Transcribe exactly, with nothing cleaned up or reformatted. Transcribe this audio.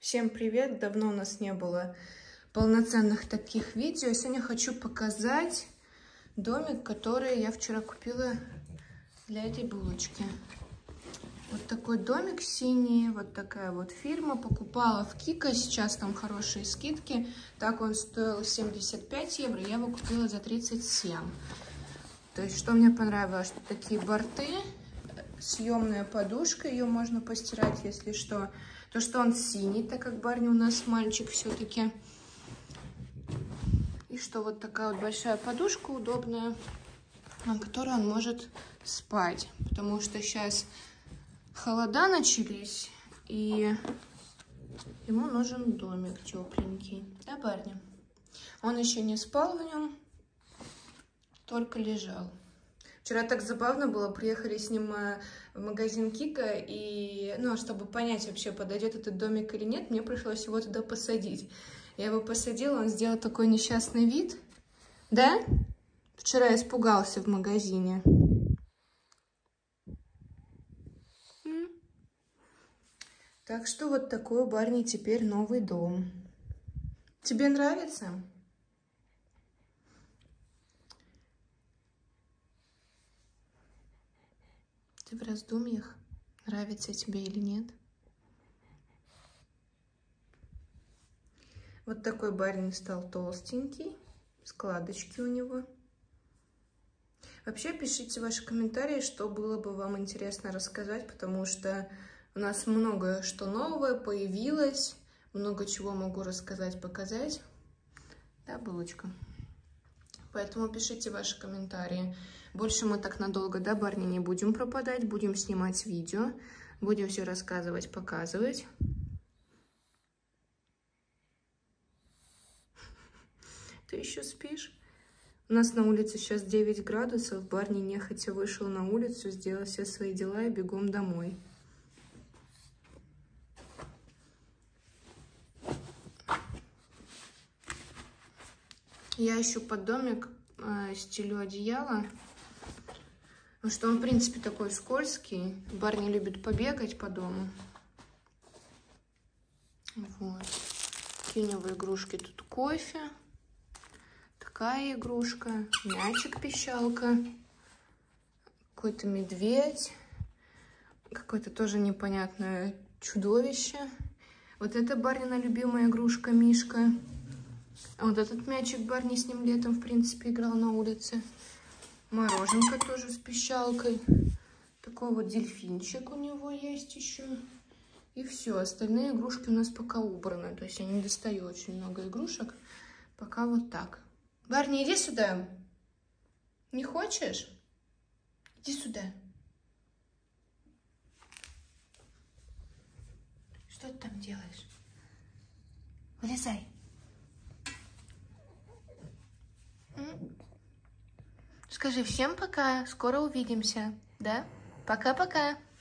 Всем привет! Давно у нас не было полноценных таких видео. Сегодня хочу показать домик, который я вчера купила для этой булочки. Вот такой домик синий, вот такая вот фирма. Покупала в Кика, сейчас там хорошие скидки. Так он стоил семьдесят пять евро, я его купила за тридцать семь. То есть, что мне понравилось, что такие борты, съемная подушка, ее можно постирать, если что. То, что он синий, так как Барни у нас мальчик все-таки. И что вот такая вот большая подушка удобная, на которой он может спать. Потому что сейчас холода начались, и ему нужен домик тепленький. Да, Барни? Он еще не спал в нем, только лежал. Вчера так забавно было, приехали с ним в магазин Кика, и, ну, чтобы понять вообще, подойдет этот домик или нет, мне пришлось его туда посадить. Я его посадила, он сделал такой несчастный вид. Да? Вчера испугался в магазине. М? Так что вот такой у Барни теперь новый дом. Тебе нравится? Ты в раздумьях, нравится тебе или нет? Вот такой Барни стал толстенький, складочки у него. Вообще пишите ваши комментарии, что было бы вам интересно рассказать, потому что у нас много что новое появилось, много чего могу рассказать, показать. Да, булочка? Поэтому пишите ваши комментарии. Больше мы так надолго, да, Барни, не будем пропадать. Будем снимать видео. Будем все рассказывать, показывать. Ты еще спишь? У нас на улице сейчас девять градусов. Барни нехотя вышел на улицу, сделал все свои дела и бегом домой. Я еще под домик э, стелю одеяло, потому что он, в принципе, такой скользкий. Барни любит побегать по дому. Вот. Теневые игрушки. Тут кофе. Такая игрушка. Мячик-пищалка. Какой-то медведь. Какое-то тоже непонятное чудовище. Вот это Барнина любимая игрушка Мишка. А вот этот мячик Барни с ним летом, в принципе, играл на улице. Мороженка тоже с пищалкой. Такой вот дельфинчик у него есть еще. И все. Остальные игрушки у нас пока убраны. То есть я не достаю очень много игрушек. Пока вот так. Барни, иди сюда. Не хочешь? Иди сюда. Что ты там делаешь? Вылезай. Скажи всем пока, скоро увидимся, да? Пока-пока.